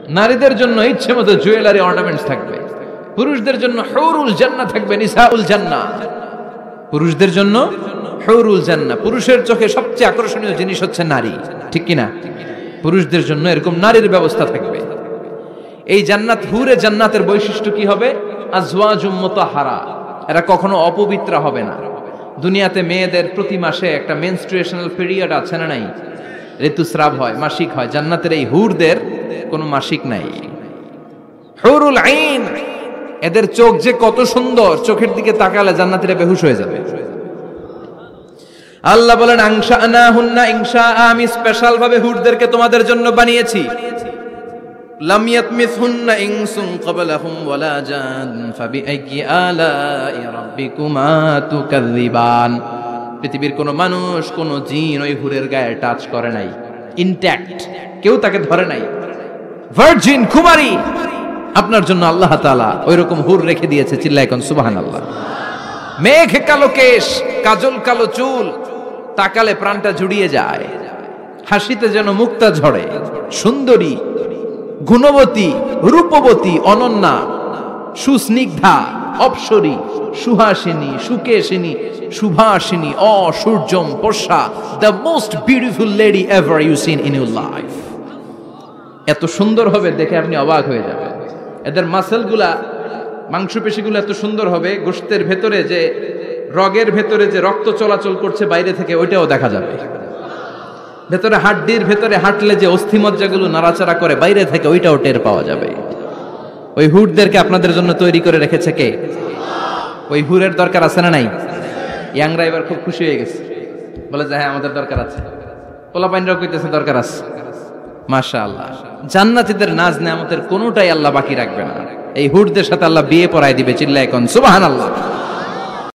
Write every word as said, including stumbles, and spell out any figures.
নারীদের জন্য ইচ্ছে মতো জুয়েলারি অর্নামেন্টস থাকবে, পুরুষদের জন্য হুরুল জান্নাহ থাকবে, নিসাউল জান্নাহ। পুরুষদের জন্য হুরুল জান্নাহ, পুরুষের চোখে সবচেয়ে আকর্ষণীয় জিনিস হচ্ছে নারী, ঠিক কিনা? পুরুষদের জন্য এরকম নারীর ব্যবস্থা থাকবে। এই জান্নাত, হুরে জান্নাতের বৈশিষ্ট্য কি হবে? আজওয়াজুম মুতাহহারা, এরা কখনো অপবিত্র হবে না। দুনিয়াতে মেয়েদের প্রতি মাসে একটা মেনস্ট্রুয়েশনাল পিরিয়ড আছে না নাই? ঋতুস্রাব হয়, মাসিক হয়। জান্নাতের এই হুরদের কোনো মাসিক নাই। হুরুল আইন, এদের চোখ যে কত সুন্দর, চোখের দিকে তাকালে জান্নাতীরা বেহুশ হয়ে যাবে। আল্লাহ বলেন আনশানাহুন্না ইনশা, আমি স্পেশাল ভাবে হুরদেরকে তোমাদের জন্য বানিয়েছি। লাম ইয়াতমিসহুন্না ইনসুন ক্বাবলাহুম ওয়ালা জান ফাবিআইয়ি আলাই রাব্বিকুমা তুকাযযিবান। পৃথিবীর কোন মানুষ, কোন জিন ওই হুরের গায়ে টাচ করে নাই, ইনট্যাক্ট, কেউ তাকে ধরে নাই। ভার্জিন, কুমারী, আপনার জন্য আল্লাহ তাআলা ওই রকম হুর রেখে দিয়েছে। চিল্লায় কোন সুবহানাল্লাহ। মেঘ কালো কেশ, কাজল কালো চুল, তাকালে প্রাণটা জুড়িয়ে যায়। হাসিতে যেন মুক্তা ঝরে, সুন্দরী, গুণবতী, রূপবতী, অনন্যা, সুস্নিগ্ধা, অপ্সরী, সুহাসিনী, সুকেশিনী, সুভাষিনী, অসূর্যম পোষা, the most beautiful lady ever you seen in your life. এত সুন্দর হবে, দেখে আপনি অবাক হয়ে যাবেন। এদের মাসেলগুলা, মাংসপেশিগুলো এত সুন্দর হবে, গোশতের ভেতরে যে রগের ভেতরে যে রক্ত চলাচল করছে বাইরে থেকে, ওইটাও দেখা যাবে। ভেতরে হাড্ডির ভেতরে হাঁটলে যে অস্থিমজ্জাগুলো নাড়াচাড়া করে বাইরে থেকে, ওইটাও টের পাওয়া যাবে। ওই হুরদেরকে আপনাদের জন্য তৈরি করে রেখেছে কে? ওই হুরের দরকার আছে না নাই? ইয়াংরা এবার খুব খুশি হয়ে গেছে, বলে যে হ্যাঁ আমাদের দরকার আছে। পোলাপাইনরাও কইতেছে দরকার আছে। মাশাআল্লাহ, জান্নাতীদের নাজ নেয়ামতের কোনোটাই আল্লাহ বাকি রাখবে না। এই হুরদের সাথে আল্লাহ বিয়ে পড়ায় দিবে। চিল্লায় কোন সুবহানাল্লাহ।